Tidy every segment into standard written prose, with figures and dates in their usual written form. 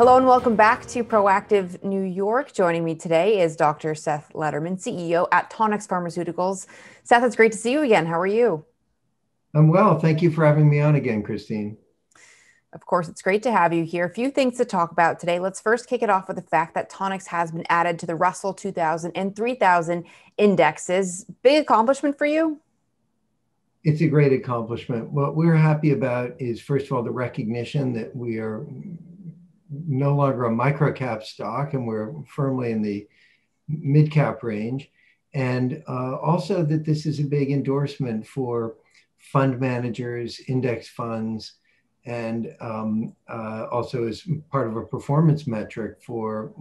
Hello and welcome back to Proactive New York. Joining me today is Dr. Seth Lederman, CEO at Tonix Pharmaceuticals. Seth, it's great to see you again. How are you? I'm well. Thank you for having me on again, Christine. Of course, it's great to have you here. A few things to talk about today. Let's first kick it off with the fact that Tonix has been added to the Russell 2000 and 3000 indexes. Big accomplishment for you? It's a great accomplishment. What we're happy about is, first of all, the recognition that we are no longer a microcap stock and we're firmly in the mid-cap range. And also that this is a big endorsement for fund managers, index funds, and also as part of a performance metric for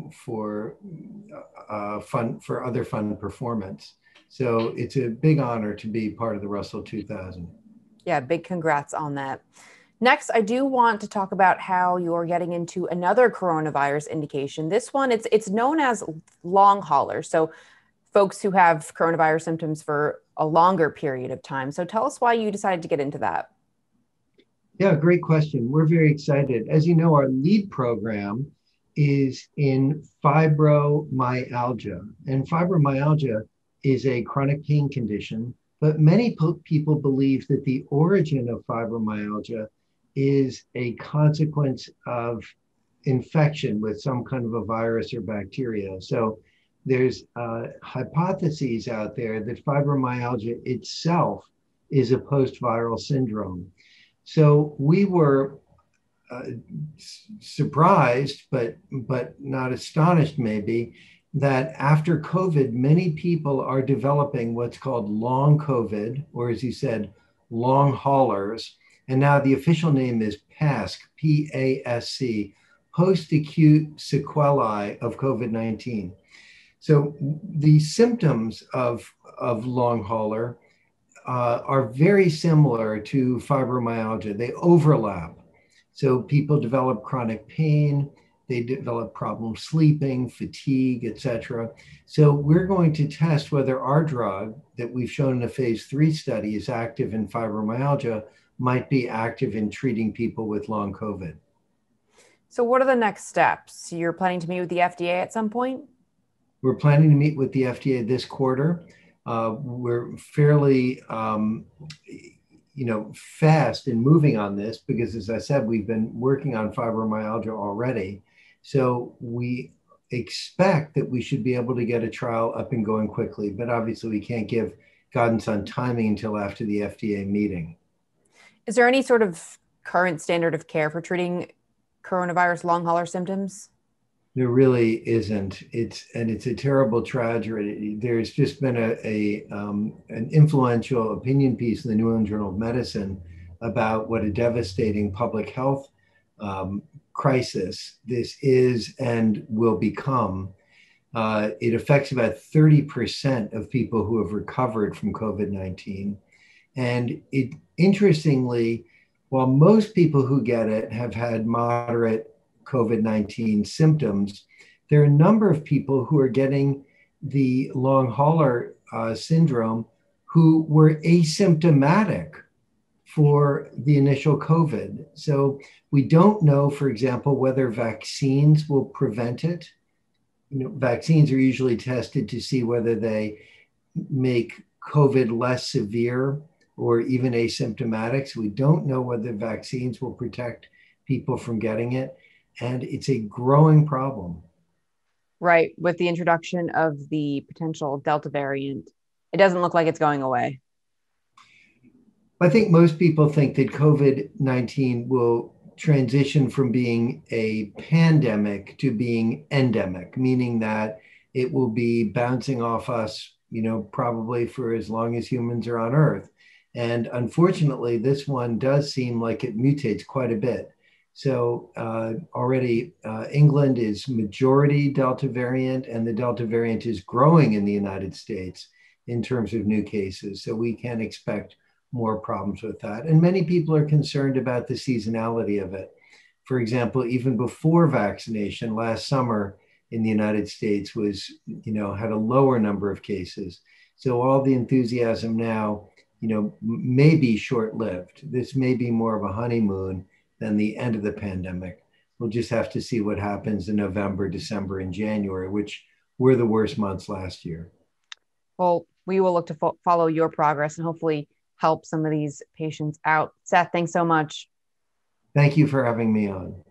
other fund performance. So it's a big honor to be part of the Russell 2000. Yeah, big congrats on that. Next, I do want to talk about how you're getting into another coronavirus indication. This one, it's known as long haulers. So folks who have coronavirus symptoms for a longer period of time. So tell us why you decided to get into that. Yeah, great question. We're very excited. As you know, our lead program is in fibromyalgia. And fibromyalgia is a chronic pain condition, but many people believe that the origin of fibromyalgia is a consequence of infection with some kind of a virus or bacteria. So there's hypotheses out there that fibromyalgia itself is a post-viral syndrome. So we were surprised, but not astonished maybe, that after COVID, many people are developing what's called long COVID, or as you said, long haulers. And now the official name is PASC, P-A-S-C, Post-Acute Sequelae of COVID-19. So the symptoms of long hauler are very similar to fibromyalgia. They overlap. So people develop chronic pain, they develop problems sleeping, fatigue, etc. So we're going to test whether our drug that we've shown in a phase 3 study is active in fibromyalgia might be active in treating people with long COVID. So what are the next steps? You're planning to meet with the FDA at some point? We're planning to meet with the FDA this quarter. We're fairly, fast in moving on this because, as I said, we've been working on fibromyalgia already. So we expect that we should be able to get a trial up and going quickly, but obviously we can't give guidance on timing until after the FDA meeting. Is there any sort of current standard of care for treating coronavirus long hauler symptoms? There really isn't. It's a terrible tragedy. There's just been an influential opinion piece in the New England Journal of Medicine about what a devastating public health crisis this is and will become. It affects about 30% of people who have recovered from COVID-19. And interestingly, while most people who get it have had moderate COVID-19 symptoms, there are a number of people who are getting the long hauler syndrome who were asymptomatic for the initial COVID. So we don't know, for example, whether vaccines will prevent it. Vaccines are usually tested to see whether they make COVID less severe or even asymptomatic. So we don't know whether vaccines will protect people from getting it. And it's a growing problem. Right. With the introduction of the potential Delta variant, it doesn't look like it's going away. I think most people think that COVID-19 will transition from being a pandemic to being endemic, meaning that it will be bouncing off us, probably for as long as humans are on Earth. And unfortunately, this one does seem like it mutates quite a bit. So already England is majority Delta variant, and the Delta variant is growing in the United States in terms of new cases. So we can expect more problems with that. And many people are concerned about the seasonality of it. For example, even before vaccination, last summer in the United States had a lower number of cases. So all the enthusiasm now, may be short-lived. This may be more of a honeymoon than the end of the pandemic. we'll just have to see what happens in November, December, and January, which were the worst months last year. Well, we will look to follow your progress and hopefully help some of these patients out. Seth, thanks so much. Thank you for having me on.